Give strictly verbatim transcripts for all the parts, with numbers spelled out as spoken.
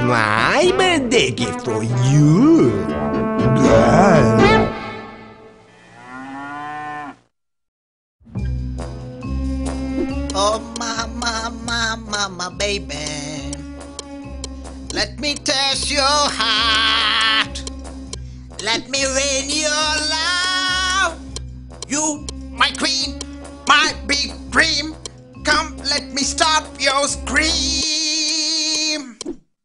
my birthday gift for you. Oh, mama, mama, mama, baby, let me test your heart. Let me win your love. You, my queen, my big dream. Come, let me stop your scream.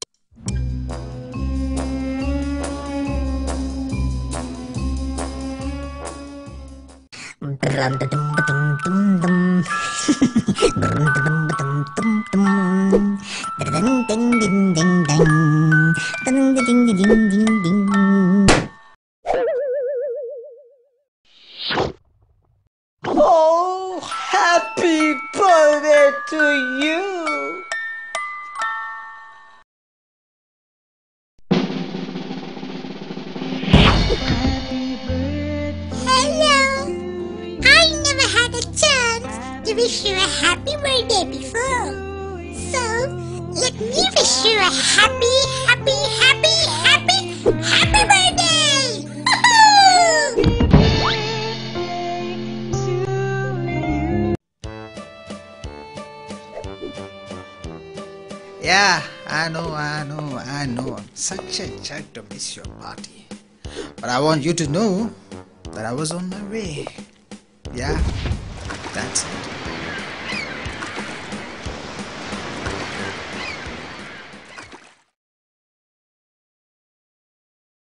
Oh, happy birthday to you! Hello! I never had a chance to wish you a happy birthday before. So, let me wish you a happy, happy, happy, happy, happy birthday! Yeah, I know, I know, I know. I'm such a jerk to miss your party. But I want you to know that I was on my way. Yeah, that's it.